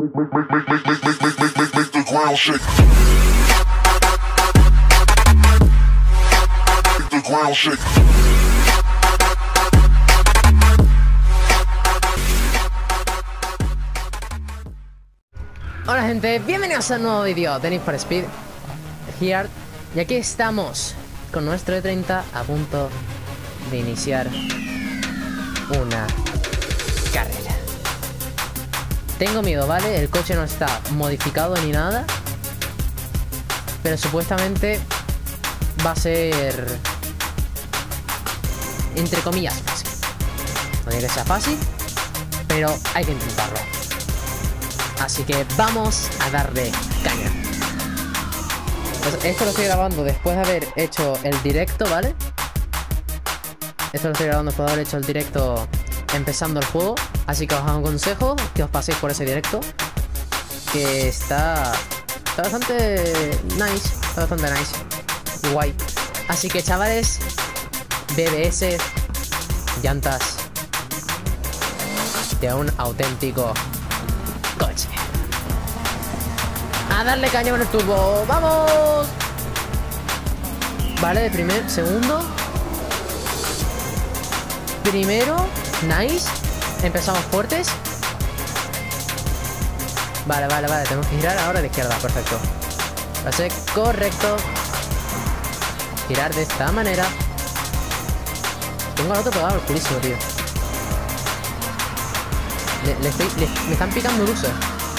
Make the ground shake. Make the ground shake. Hola gente, bienvenidos a un nuevo vídeo de Need for Speed Heat. Y aquí estamos con nuestro E30 a punto de iniciar una carrera. Tengo miedo, ¿vale? El coche no está modificado ni nada, pero supuestamente va a ser, entre comillas, fácil. No digo que sea fácil, pero hay que intentarlo. Así que vamos a darle caña. Pues esto lo estoy grabando después de haber hecho el directo, ¿vale? Esto lo estoy grabando después de haber hecho el directo empezando el juego. Así que os aconsejo que os paséis por ese directo, que está bastante nice. Está bastante nice. Guay. Así que chavales, BBS, llantas de un auténtico coche. A darle caña con el turbo. ¡Vamos! Vale, de primer, segundo. Primero, nice. Empezamos fuertes. Vale, tenemos que girar ahora de izquierda, perfecto. Pase correcto. Girar de esta manera. Tengo al otro pegado al curísimo, tío. Me están picando luces.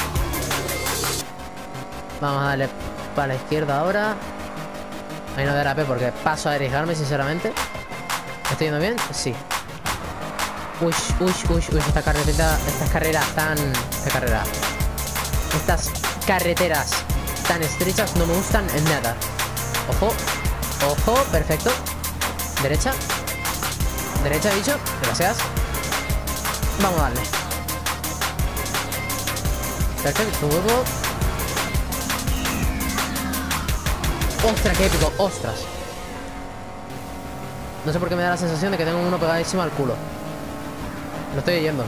Vamos a darle para la izquierda ahora. Ahí no derrapé porque paso a arriesgarme, sinceramente. ¿Me estoy yendo bien? Sí. Uy, estas carreras tan... Estas carreteras tan estrechas no me gustan en nada. Ojo, perfecto. Derecha, bicho, gracias. Vamos a darle. Perfecto, huevo. ¡Ostras, qué épico! ¡Ostras! No sé por qué me da la sensación de que tengo uno pegadísimo al culo. Lo estoy oyendo.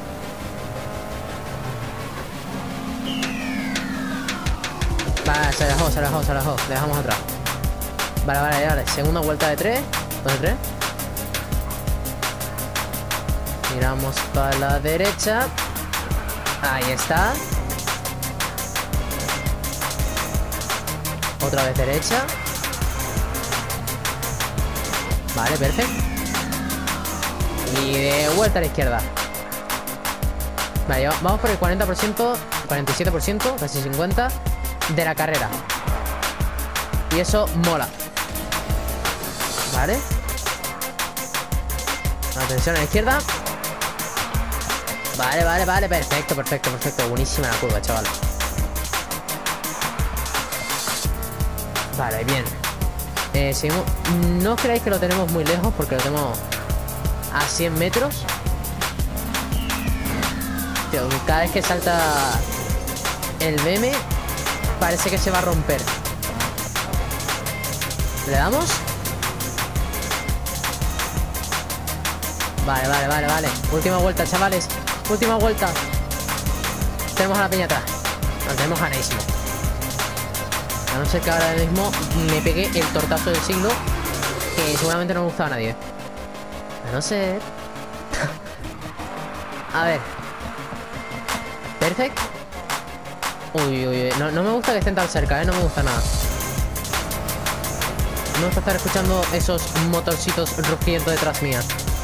Vale, se dejó. Le dejamos atrás. Vale. Segunda vuelta de 3. 2 de 3. Miramos para la derecha. Ahí está. Otra vez derecha. Vale, perfecto. Y de vuelta a la izquierda. Vale, vamos por el 40%, 47%, casi 50% de la carrera. Y eso mola. Vale. Atención a la izquierda. Vale, perfecto. Buenísima la curva, chaval. Vale, bien. Seguimos. No creáis que lo tenemos muy lejos, porque lo tenemos a 100 metros. Tío, cada vez que salta el BM parece que se va a romper. ¿Le damos? Vale. Última vuelta, chavales. Última vuelta. Tenemos a la peña atrás. Lo tenemos ganadísimo. A no ser que ahora mismo me pegue el tortazo del siglo, que seguramente no me gustaba a nadie. A no ser... A ver. Perfecto. Uy. No me gusta que estén tan cerca, no me gusta nada. No me gusta estar escuchando esos motorcitos rugiendo detrás mía.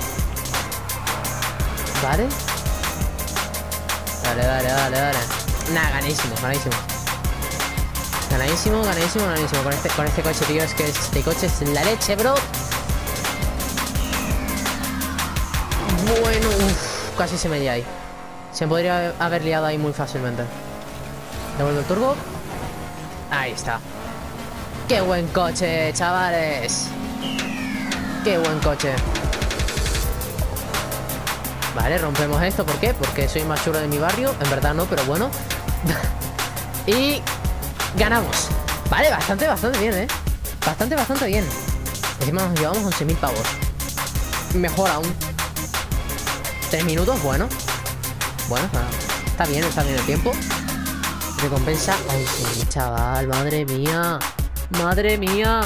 Vale. Dale. Nah, ganísimo. Con este coche, tío. Es que este coche es la leche, bro. Bueno, casi se me lía ahí. Se me podría haber liado ahí muy fácilmente. Devuelvo el turbo. Ahí está. ¡Qué buen coche, chavales! ¡Qué buen coche! Vale, rompemos esto. ¿Por qué? Porque soy más chulo de mi barrio. En verdad no, pero bueno. Y ganamos. Vale, bastante bien, ¿eh? Bastante bien. Encima nos llevamos 11.000 pavos. Mejor aún. 3 minutos, bueno. Bueno, está bien el tiempo. Recompensa 11, chaval. Madre mía. Madre mía.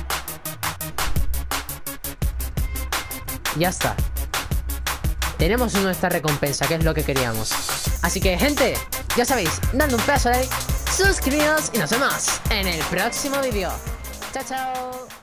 Ya está. Tenemos nuestra recompensa, que es lo que queríamos. Así que, gente, ya sabéis, dando un pedazo de like, suscribiros y nos vemos en el próximo vídeo. Chao, chao.